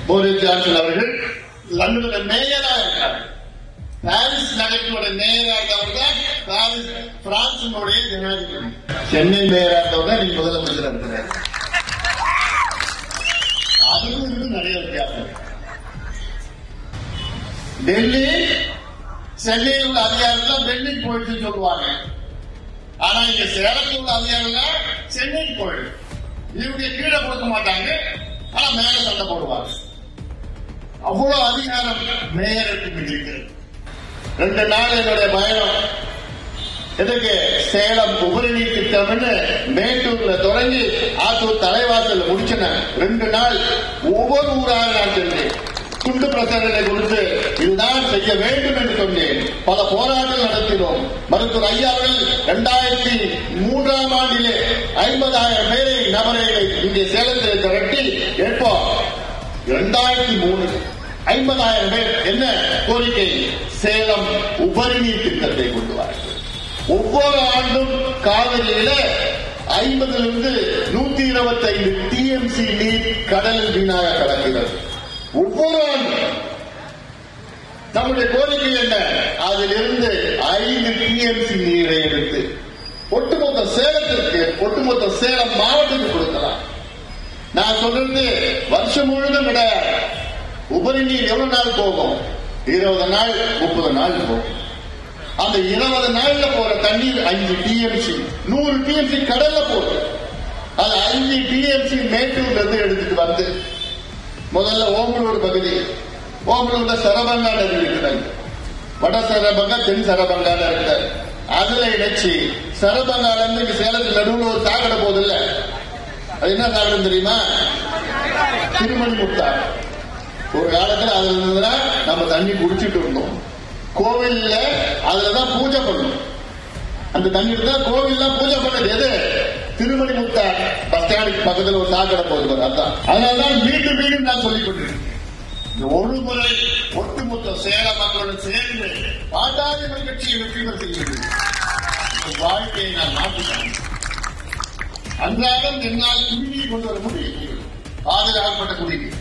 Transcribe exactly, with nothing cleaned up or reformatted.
Boris Johnson அவர்கள் லண்டனோட மேயரா இருக்காரு. Paris நகரத்தோட மேயரா இருந்தவர் தான் பாரிஸ் பிரான்சினுடைய ஜனாதிபதி. சென்னை மேயரா இருந்தவர் தான் நீங்க முதலமைச்சர் இருக்கிறார். அதுவும் நிறைய வித்தியாசம். டெல்லி சென்னையில் உள்ள அதிகாரிகள் டெல்லிக்கு போயிட்டு சொல்லுவாங்க. ஆனா இங்க சேலத்தில் உள்ள அதிகாரிகள் சென்னைக்கு போயிடு. இவங்க கீழே கொடுக்க மாட்டாங்க, ஆனா மேல சண்டை போடுவாங்க. அவ்வளவு அதிகாரம் மேயருக்கு இருக்கிறது. ரெண்டு நாள் என்னுடைய பயணம் எதுக்கு சேலம் உபரிநீர் திட்டம்னு மேட்டூர்ல தொடங்கி ஆத்தூர் தலைவாசல் முடிச்சன. ரெண்டு நாள் ஒவ்வொரு ஊராக நான் சென்றேன். துண்டு பிரச்சாரங்களை கொடுத்து இதுதான் செய்ய வேண்டும் என்று சொன்னேன். பல போராட்டங்கள் நடத்தினோம். மருத்துவர் ஐயா அவர்கள் இரண்டாயிரத்தி மூன்றாம் ஆண்டிலே ஐம்பதாயிரம் பேரை நபரை இங்கே சேலத்தில் திரட்டி ஏற்போம். இரண்டாயிரத்தி மூணு ஐம்பதாயிரம் பேர் என்ன கோரிக்கை? சேலம் உபரிநீர் திட்டத்தை கொண்டு வாருங்கள். ஒவ்வொரு ஆண்டும் காவிரியில ஐம்பதிலிருந்து நூத்தி இருபத்தி ஐந்து டிஎம்சி நீர் கடலில் வீணாக கலக்கிறது. ஒவ்வொரு ஆண்டும் நம்முடைய கோரிக்கை என்ன? அதிலிருந்து ஐந்து டிஎம்சி நீரை எடுத்து ஒட்டுமொத்த சேலத்திற்கு, ஒட்டுமொத்த சேலம் மாவட்டத்துக்கு கொடுக்கலாம். நான் சொல்றது வருஷம் முழுதும் கிடையாது. உபரி நீர் எவ்வளவு நாள் போகும்? இருபது நாள் முப்பது நாள் போகும். அந்த இருபது நாள்ல போற தண்ணீர் அஞ்சு டிஎம்சி, நூறு டிஎம்சி கடல்ல போகுது. அது அஞ்சு டிஎம்சி மேட்டூர்ல இருந்து எடுத்துட்டு வந்து முதல்ல ஓமலூர் பகுதி, ஓமலூர்ல சரபங்கா நதி இருக்கிறாங்க. வட சரபங்கா தென் சரபங்கால இருக்காரு. அதுல இணைச்சு சரபங்கால இருந்து இங்க சேலத்தில் நடுவில் ஒரு சாக்கடை போகுது இல்ல, அது என்ன சாக்கடை தெரியுமா? திருமணி முத்தா. ஒரு காலத்துல அதுல இருந்ததுன்னா நம்ம தண்ணி குடிச்சிட்டு இருந்தோம். கோவில்ல அதுலதான் பூஜை பண்ணும். அந்த தண்ணீர் தான் கோவில் தான் பூஜை பண்ணது. எது? திருமணி முத்தா பஸ் ஸ்டாண்டுக்கு பக்கத்தில் ஒரு சாக்கடை போகுது. அதான் அதனாலதான் மீண்டும் மீண்டும் நான் சொல்லிக் கொண்டிருக்கேன். ஒரு முறை ஒட்டுமொத்த சேல மக்களுடன் சேர்ந்து பாட்டாளி கட்சியை வெற்றி பெற செய்கிறது. வாழ்க்கையை நான் மாற்றினேன். அன்றாடம் என்னால் குடிநீர் கொண்டு வர முடியும். பாதுகாக்கப்பட்ட குடிநீர்